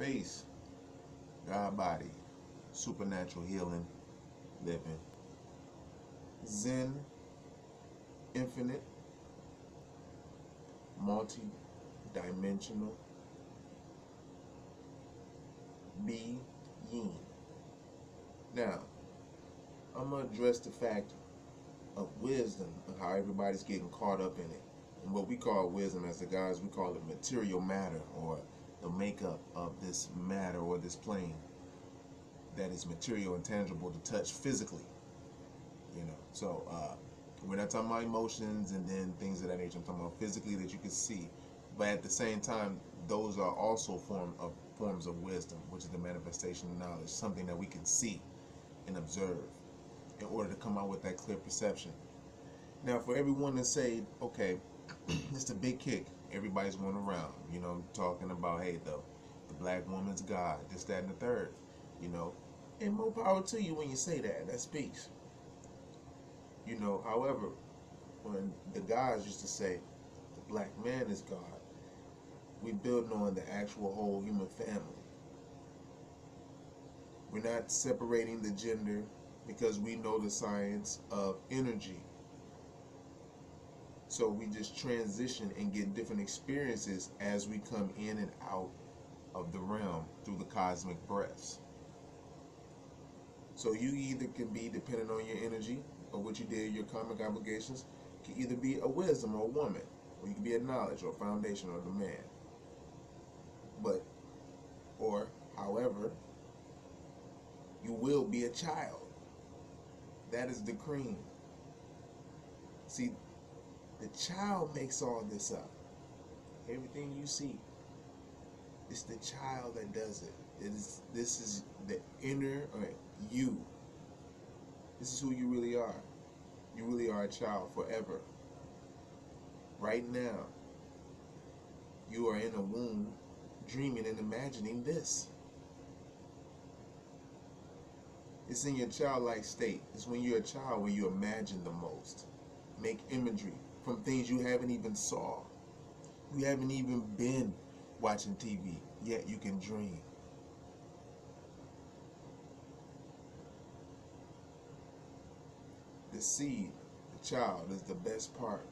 Peace, God body, supernatural healing, living, Zen, infinite, multi-dimensional, being. Now, I'm gonna address the fact of wisdom and how everybody's getting caught up in it. And what we call wisdom as the guys, we call it material matter, or the makeup of this matter or this plane that is material and tangible to touch physically. So we're not talking about emotions and then things of that nature. I'm talking about physically that you can see, but at the same time, those are also forms of wisdom, which is the manifestation of knowledge, something that we can see and observe in order to come out with that clear perception. Now, for everyone to say, okay, it's a big kick, everybody's going around, talking about, hey, the black woman's God, this, that, and the third, you know, and more power to you when you say that. That speaks. However, when the guys used to say the black man is God, we build on the actual whole human family. We're not separating the gender because we know the science of energy. So we just transition and get different experiences as we come in and out of the realm through the cosmic breaths. So you either can be, depending on your energy or what you did, your karmic obligations, can either be a wisdom or a woman, or you can be a knowledge or a foundation or the man. However, you will be a child. That is the cream. See, the child makes all this up. Everything you see, it's the child that does it. This is the inner you. This is who you really are. You really are a child forever. Right now, you are in a womb dreaming and imagining this. It's in your childlike state. It's when you're a child where you imagine the most. Make imagery from things you haven't even saw. You haven't even been watching TV, yet you can dream. The seed, the child, is the best part.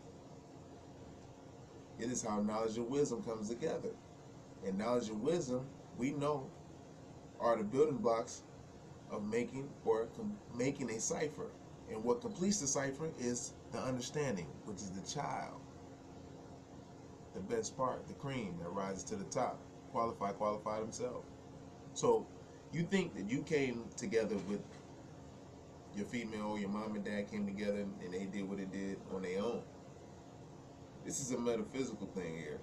It is how knowledge and wisdom comes together. And knowledge and wisdom, we know, are the building blocks of making a cipher. And what completes the cipher is the understanding, which is the child. The best part, the cream that rises to the top. Qualify themselves. So you think that you came together with your female, your mom and dad came together and they did what they did on their own. This is a metaphysical thing here.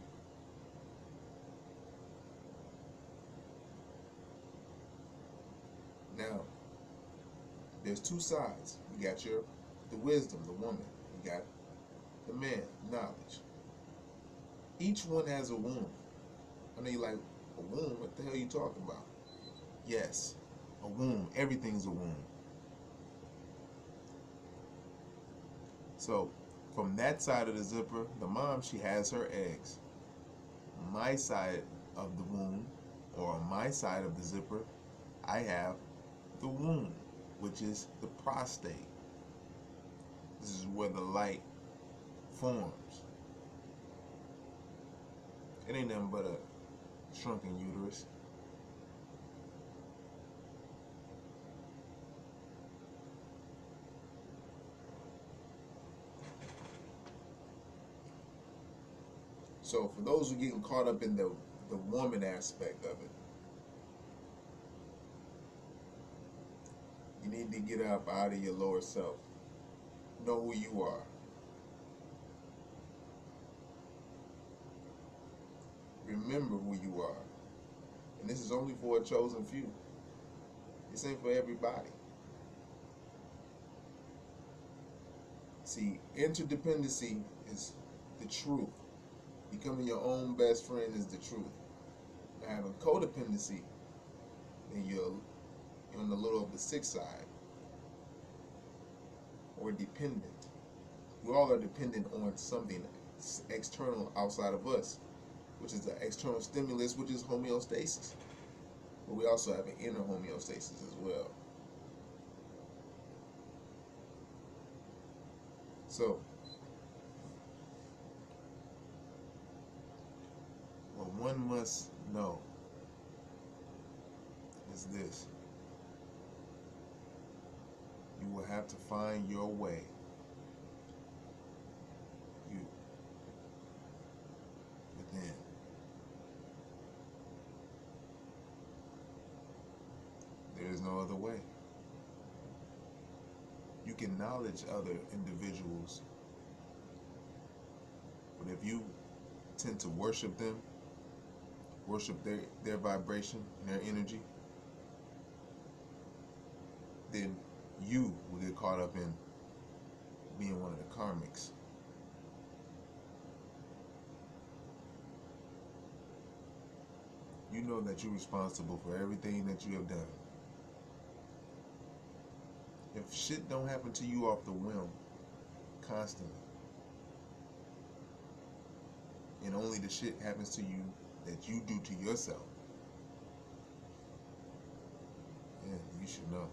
Now, there's two sides. You got the wisdom, the woman. You got the man, knowledge. Each one has a womb. I know you're like, a womb? What the hell are you talking about? Yes, a womb. Everything's a womb. So, from that side of the zipper, the mom, she has her eggs. My side of the womb, or on my side of the zipper, I have the womb, which is the prostate. This is where the light forms. It ain't nothing but a shrunken uterus. So for those who are getting caught up in the woman aspect of it, you need to get up out of your lower self. Know who you are. Remember who you are. And this is only for a chosen few. This ain't for everybody. See, interdependency is the truth. Becoming your own best friend is the truth. Now, having codependency, then you're on the little of the sick side, or dependent. We all are dependent on something external outside of us. which is the external stimulus, which is homeostasis. But we also have an inner homeostasis as well. So, what one must know is this: you will have to find your way. You within. There is no other way. You can acknowledge other individuals, but if you tend to worship them, worship their vibration, their energy, then you will get caught up in being one of the karmics. You know that you're responsible for everything that you have done. If shit don't happen to you off the whim constantly, and only the shit happens to you that you do to yourself, yeah, you should know.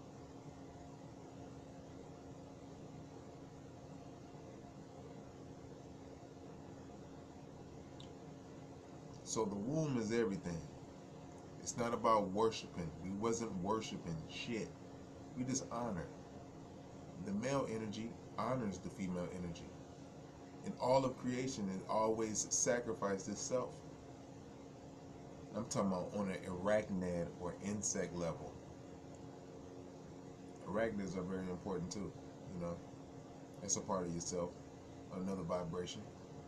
So the womb is everything. It's not about worshiping. We wasn't worshiping shit. We just honor. The male energy honors the female energy. And all of creation has always sacrificed itself. I'm talking about on an arachnid or insect level. Arachnids are very important too. You know, that's a part of yourself, another vibration.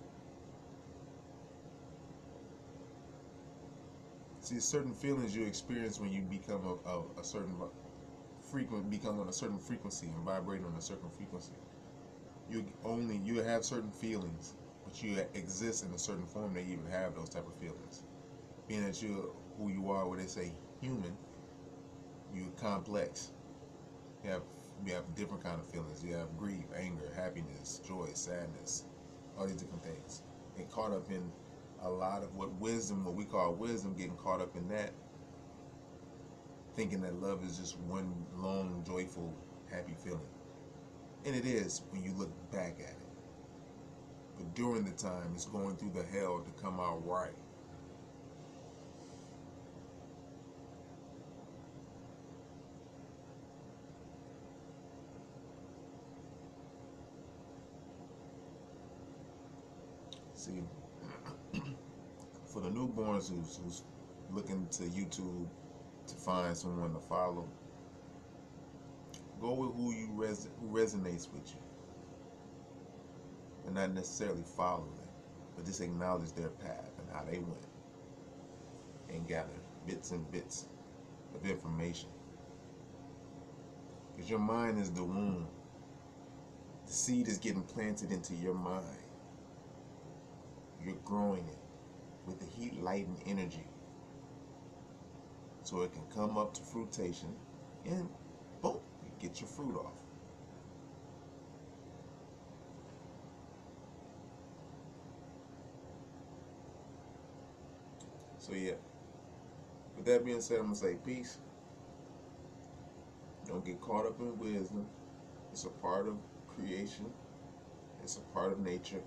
See, certain feelings you experience when you become a certain become on a certain frequency and vibrate on a certain frequency. You have certain feelings, but you exist in a certain form that you even have those type of feelings. Being that you're who you are, what they say, human, you're complex. You have you have different kind of feelings. You have grief, anger, happiness, joy, sadness, all these different things. And caught up in a lot of what we call wisdom, getting caught up in that, thinking that love is just one long, joyful, happy feeling. And it is when you look back at it. But during the time, it's going through the hell to come out right. See, for the newborns who's looking to YouTube to find someone to follow, go with who resonates with you, and not necessarily follow them, but just acknowledge their path and how they went, and gather bits and bits of information. Because your mind is the womb. The seed is getting planted into your mind. You're growing it with the heat, light, and energy, so it can come up to fruitation, and boom, you get your fruit off. So yeah, with that being said, I'm gonna say peace. Don't get caught up in wisdom. It's a part of creation. It's a part of nature.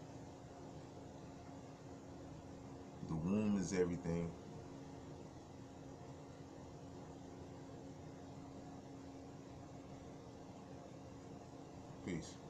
The womb is everything. Peace.